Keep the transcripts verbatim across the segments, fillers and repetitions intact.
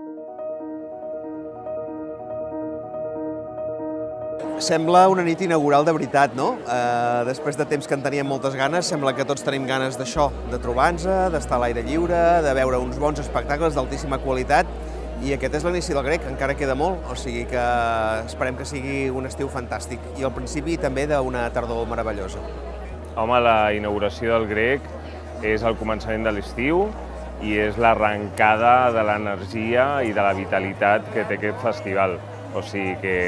Sembla una nit inaugural de veritat, no? Eh, després de temps que en teníem moltes ganes, sembla que tots tenim ganes d'això, de trobar-nos, d'estar a l'aire lliure, de veure uns bons espectacles d'altíssima qualitat, i aquest és l'inici del Grec, encara queda molt, o sigui que esperem que sigui un estiu fantàstic, i al principi també d'una tardor meravellosa. Home, la inauguració del Grec és el començament de l'estiu i és l'arrencada de l'energia i de la vitalitat que té aquest festival, o sigui que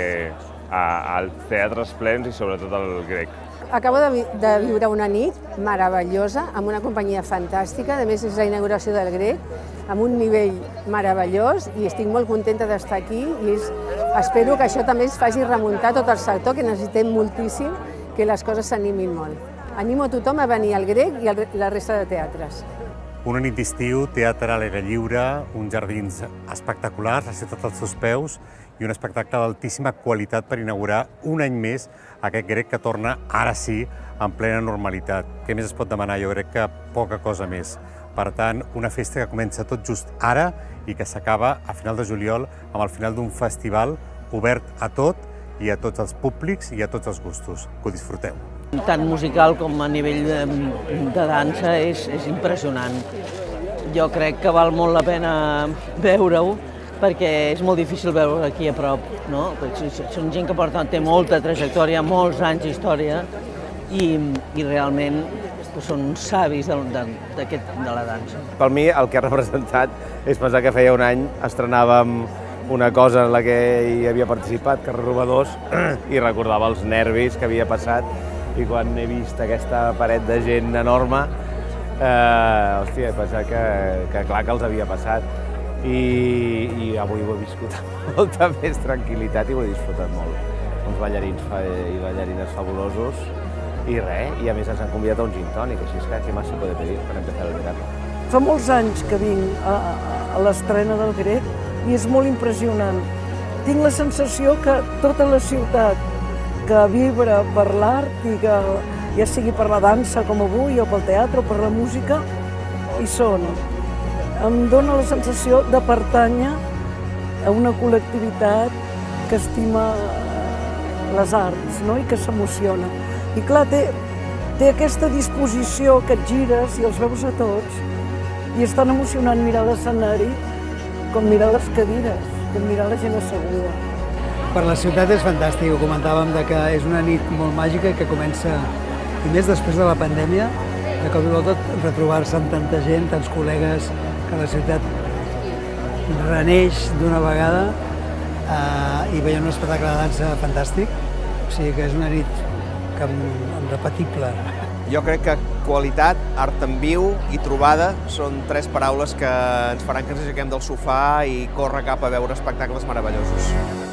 als teatres plens i sobretot al Grec. Acabo de, vi de viure una nit meravellosa, amb una companyia fantàstica, a més és la inauguració del Grec, amb un nivell meravellós i estic molt contenta d'estar aquí i és, espero que això també es faci remuntar tot el sector, que necessitem moltíssim que les coses s'animin molt. Animo a tothom a venir al Grec i a la resta de teatres. Una nit d'estiu, teatre a l'aire lliure, uns jardins espectaculars, la ciutat als seus peus i un espectacle d'altíssima qualitat per inaugurar un any més aquest Grec que torna, ara sí, en plena normalitat. Què més es pot demanar? Jo crec que poca cosa més. Per tant, una festa que comença tot just ara i que s'acaba a final de juliol amb el final d'un festival obert a tot i a tots els públics i a tots els gustos. Que ho disfruteu. Tant musical com a nivell de, de dansa és, és impressionant. Jo crec que val molt la pena veure-ho perquè és molt difícil veure aquí a prop, no? Són gent que porta, té molta trajectòria, molts anys d'història i, i realment són uns savis de, de, de la dansa. Per mi el que ha representat és pensar que feia un any estrenàvem una cosa en la que hi havia participat, Carrers Robadors, i recordava els nervis que havia passat i quan he vist aquesta paret de gent enorme, eh, hòstia, he pensat que, que clar que els havia passat. I, i avui ho he viscut amb molta més tranquil·litat i ho he disfrutat molt. Uns ballarins i ballarines fabulosos i res, i a més ens han convidat a un gin tònic, així és que què més se pot pedir per empezar el verano. Fa molts anys que vinc a, a l'estrena del Grec i és molt impressionant. Tinc la sensació que tota la ciutat que vibra per l'art i que ja sigui per la dansa com avui o pel teatre o per la música hi són. Em dóna la sensació de pertànyer a una col·lectivitat que estima les arts, no? I que s'emociona. I clar, té, té aquesta disposició que et gires i els veus a tots i és tan emocionant mirar l'escenari com mirar les cadires, com mirar la gent asseguda. Per la ciutat és fantàstic, ho comentàvem de que és una nit molt màgica que comença, i més després de la pandèmia, de cop i volta retrobar-se amb tanta gent, tants col·legues, que la ciutat reneix d'una vegada eh, i veiem un espectacle de dansa fantàstic, o sigui que és una nit que, irrepetible. Jo crec que qualitat, art en viu i trobada són tres paraules que ens faran que ens aixequem del sofà i córrer cap a veure espectacles meravellosos.